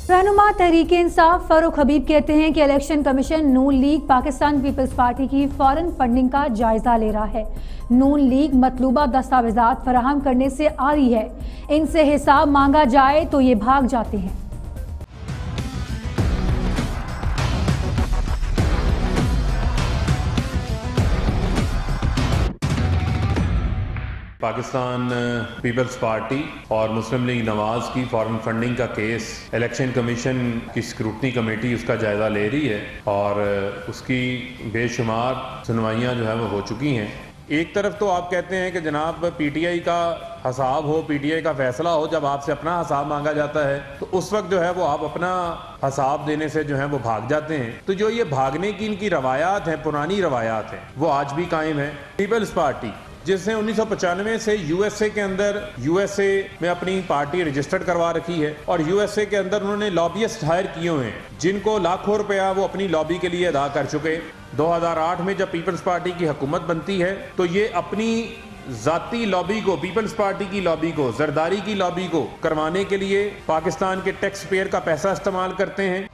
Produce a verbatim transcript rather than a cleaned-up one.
रहनुमा तहरीक इंसाफ फारूक हबीब कहते हैं कि election commission N league Pakistan Peoples Party की फॉरेन फंडिंग का जायजा ले रहा है। नून लीग मतलूबा दस्तावेजात फराहम करने से आ रही है, इनसे हिसाब मांगा जाए तो ये भाग जाते हैं। पाकिस्तान पीपल्स पार्टी और मुस्लिम लीग नवाज की फॉरेन फंडिंग का केस इलेक्शन कमीशन की स्क्रूटनी कमेटी उसका जायज़ा ले रही है और उसकी बेशुमार सुनवाइयाँ जो है वो हो चुकी हैं। एक तरफ तो आप कहते हैं कि जनाब पीटीआई का हिसाब हो, पीटीआई का फैसला हो, जब आपसे अपना हिसाब मांगा जाता है तो उस वक्त जो है वो आप अपना हिसाब देने से जो है वो भाग जाते हैं। तो जो ये भागने की इनकी रवायात हैं, पुरानी रवायात हैं, वो आज भी कायम है। पीपल्स पार्टी जिसने उन्नीस सौ पचानवे से यूएसए के अंदर यूएसए में अपनी पार्टी रजिस्टर्ड करवा रखी है और यूएसए के अंदर उन्होंने लॉबियस्ट हायर किए हुए हैं जिनको लाखों रुपया वो अपनी लॉबी के लिए अदा कर चुके। दो हज़ार आठ में जब पीपल्स पार्टी की हुकूमत बनती है तो ये अपनी जाती लॉबी को, पीपल्स पार्टी की लॉबी को, जरदारी की लॉबी को करवाने के लिए पाकिस्तान के टैक्स पेयर का पैसा इस्तेमाल करते हैं